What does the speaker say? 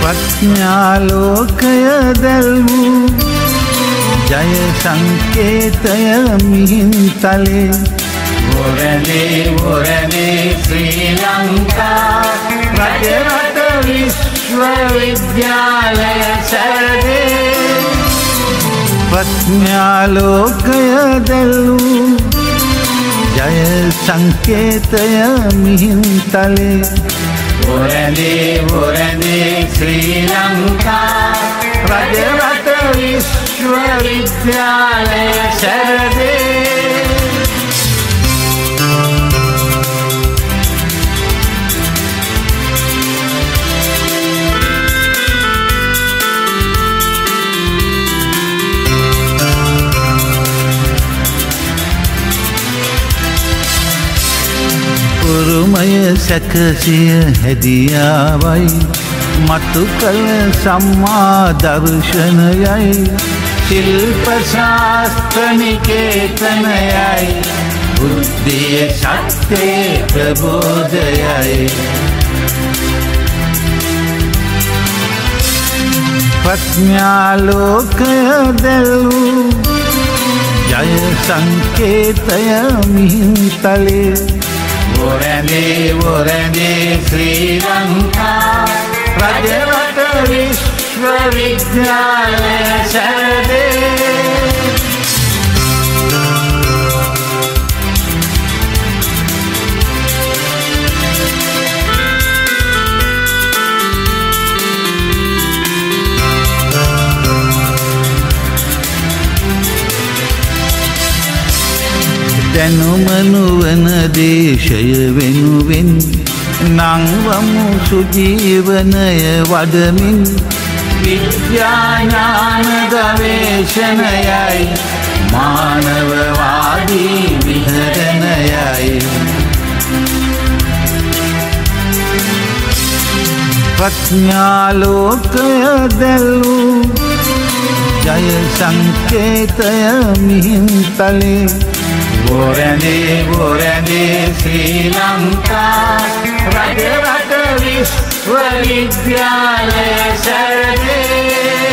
ප්‍රඥාලෝකය දැල්වූ ජය සංකේතය මිහින්තලේ වරනේ ශ්‍රී ලංකා රජරට විශ්වවිද්‍යාලය සැරදේ ප්‍රඥාලෝකය දැල්වූ ජය සංකේතය මිහින්තලේ වරනේ ශ්‍රී ලංකා රජරට විශ්වවිද්‍යාලය සැරදේ උරුමය සැකසිය හැදියාවයි මතු කළ සම්මා දර්ශනයයි ශිල්ප ශාස්ත්‍ර නිකේතනයයි බුද්ධිය ශක්තිය ප්‍රබෝධයයි ප්‍රඥාලෝකය දැල්වූ ජය සංකේතය මිහින්තලේ වරනේ ශ්‍රී ලංකා රජරට විශ්වවිද්‍යාලය සැරදේ දැනුම නුවන දේශය වෙනුවෙන් නංවමු සුජීවනය වඩමින් විද්‍යාඥාන ගවේෂණයයි මානවවාදී විහරණයයි ප්‍රඥාලෝකය දැල්වූ ජය සංකේතය මිහින්තලේ වරනේ ශ්‍රී ලංකා රජරට විශ්වවිද්‍යාලය සැරදේ